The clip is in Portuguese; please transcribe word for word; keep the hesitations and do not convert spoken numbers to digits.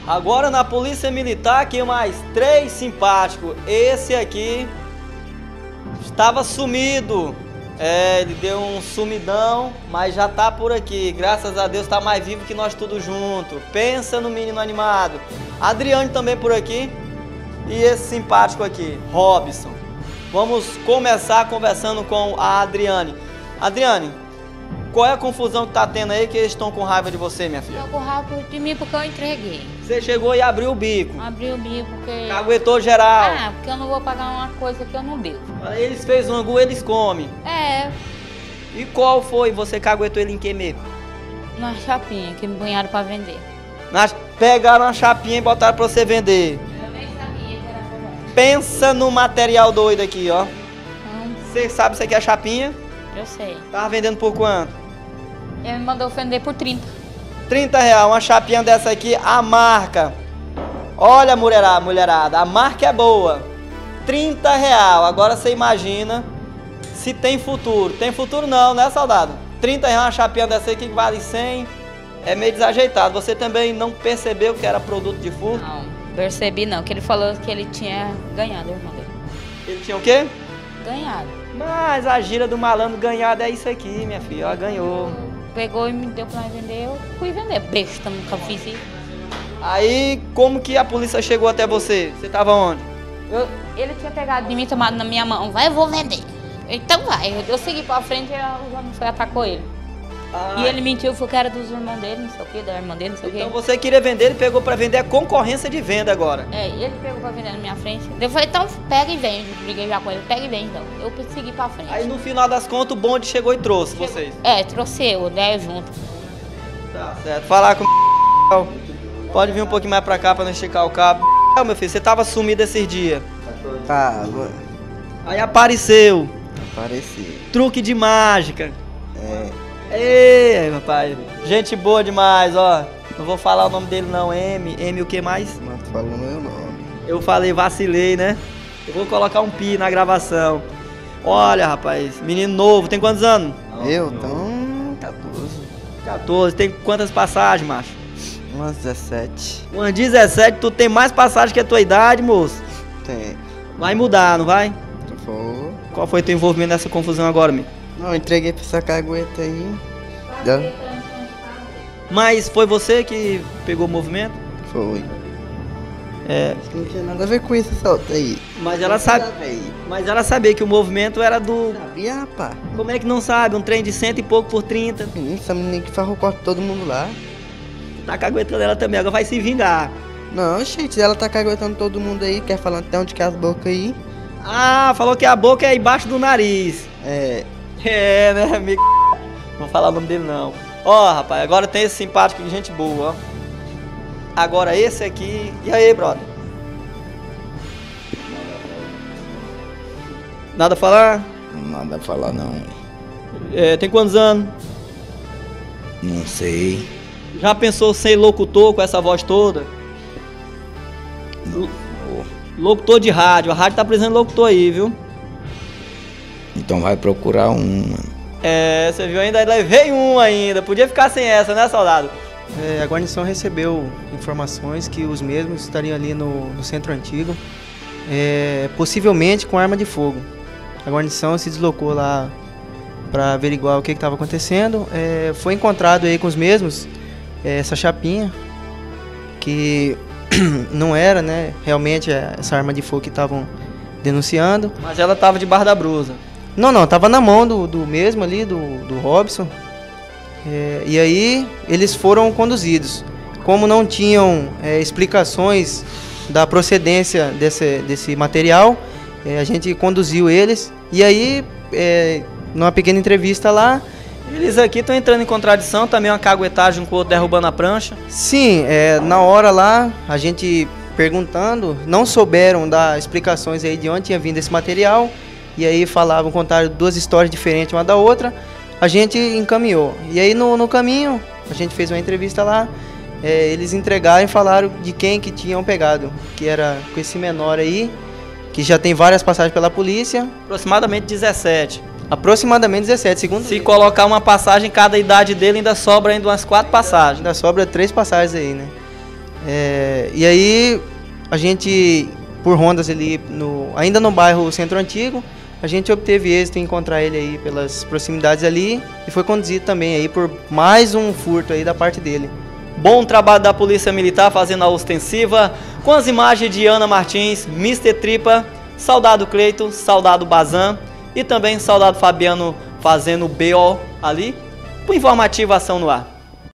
Agora na Polícia Militar, aqui mais três simpáticos. Esse aqui estava sumido. É, ele deu um sumidão, mas já tá por aqui. Graças a Deus tá mais vivo que nós tudo junto. Pensa no menino animado. Adriane também por aqui. E esse simpático aqui, Robson. Vamos começar conversando com a Adriane. Adriane, qual é a confusão que tá tendo aí que eles estão com raiva de você, minha filha? Estão com raiva de mim porque eu entreguei. Você chegou e abriu o bico. Abri o bico porque... Caguetou geral. Ah, porque eu não vou pagar uma coisa que eu não devo. Eles fez um angu, eles comem. É, E qual foi? Você caguetou ele em que mesmo? na chapinha que me banharam pra vender. Nas... Pegaram a chapinha e botaram pra você vender. Eu nem sabia que era pra... Pensa no material doido aqui, ó. Hum, Você sabe isso aqui é a chapinha? eu sei. Tava vendendo por quanto? Ele me mandou vender por trinta. trinta reais, uma chapinha dessa aqui, a marca. Olha, mulherada, mulherada, a marca é boa. trinta reais. Agora você imagina se tem futuro. Tem futuro não, né, soldado? trinta reais uma chapinha dessa aqui que vale cem. É meio desajeitado. Você também não percebeu que era produto de furto? Não, percebi não, que ele falou que ele tinha ganhado, irmão dele. Ele tinha o quê? Ganhado. Mas a gira do malandro ganhado é isso aqui, minha filha. Ela ganhou. Pegou e me deu pra vender, eu fui vender. Besta, nunca fiz isso. Aí, como que a polícia chegou até você? Você tava onde? Eu, ele tinha pegado de mim, tomado na minha mão. Vai, eu vou vender. Então vai. Eu, eu segui pra frente e o homem foi atacou ele. Ah, E ele mentiu, falou que era dos irmãos dele, não sei o que, da irmã dele, não sei o então que. você queria vender, ele pegou pra vender a concorrência de venda agora. É, ele pegou pra vender na minha frente. Eu falei, então pega e vende. Briguei já com ele, pega e vende então. Eu segui pra frente. Aí no final das contas o bonde chegou e trouxe vocês. É, trouxe eu, né, junto. Tá certo. Falar com o pode vir um pouquinho mais pra cá pra não esticar o cabo. Meu filho, você tava sumido esses dias. Tava. Aí apareceu. Apareceu. Truque de mágica. É. Ei, rapaz. Gente boa demais, ó. Não vou falar o nome dele não, M. M o que mais? Mas tu falou meu nome. Eu falei, vacilei, né? Eu vou colocar um pi na gravação. Olha, rapaz, menino novo, tem quantos anos? Eu? Então. quatorze. quatorze. Tem quantas passagens, macho? Umas dezessete. Umas dezessete, tu tem mais passagem que a tua idade, moço. Tem. Vai mudar, não vai? Tu for. Qual foi teu envolvimento nessa confusão agora, meu? Não, entreguei pra essa cagueta aí. Deu? Mas foi você que pegou o movimento? Foi. É. Não tinha nada a ver com isso, solta aí. Mas ela sabe. Mas ela sabia que o movimento era do. Sabia, rapaz? Como é que não sabe? Um trem de cento e pouco por trinta. Menino, essa menina que farrou corte todo mundo lá. Tá caguetando ela também, agora vai se vingar. Não, gente, ela tá caguetando todo mundo aí, quer falar até onde que é as bocas aí. Ah, falou que a boca é embaixo do nariz. É. É, né, amigo? Não vou falar o nome dele, não. Ó, rapaz, agora tem esse simpático de gente boa, ó. Agora esse aqui... E aí, brother? Nada a falar? Nada a falar não. É, tem quantos anos? Não sei. Já pensou ser locutor com essa voz toda? Não. Locutor de rádio. A rádio tá precisando de locutor aí, viu? Então vai procurar um, mano. É, você viu ainda? Levei um ainda. Podia ficar sem essa, né, soldado? É, a guarnição recebeu informações que os mesmos estariam ali no, no centro antigo, é, possivelmente com arma de fogo. A guarnição se deslocou lá para averiguar o que estava acontecendo. É, foi encontrado aí com os mesmos é, essa chapinha, que não era, né, realmente essa arma de fogo que estavam denunciando. Mas ela tava debaixo da brusa. Não, não, tava na mão do, do mesmo ali, do, do Robson. É, e aí eles foram conduzidos. Como não tinham é, explicações da procedência desse, desse material, é, a gente conduziu eles. E aí, é, numa pequena entrevista lá... Eles aqui estão entrando em contradição, também uma caguetagem um com o outro derrubando a prancha. Sim, é, na hora lá, a gente perguntando, não souberam dar explicações aí de onde tinha vindo esse material. E aí falavam, contaram duas histórias diferentes uma da outra. A gente encaminhou. E aí no, no caminho, a gente fez uma entrevista lá. É, eles entregaram e falaram de quem que tinham pegado. Que era com esse menor aí, que já tem várias passagens pela polícia. Aproximadamente dezessete. Aproximadamente dezessete, segundo Se ele. colocar uma passagem em cada idade dele, ainda sobra ainda umas quatro passagens. Ainda sobra três passagens aí, né? É, e aí a gente, por rondas ali, no, ainda no bairro Centro Antigo, a gente obteve êxito em encontrar ele aí pelas proximidades ali e foi conduzido também aí por mais um furto aí da parte dele. Bom trabalho da Polícia Militar fazendo a ostensiva, com as imagens de Ana Martins, mister Tripa, Soldado Cleito, Soldado Bazan e também Soldado Fabiano fazendo o B O ali, com informativo Ação no Ar.